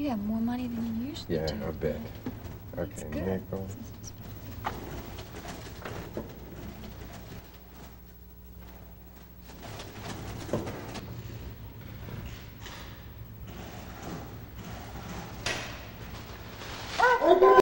you have more money than you usually do. Yeah, I bet. That's Okay, good. nickel.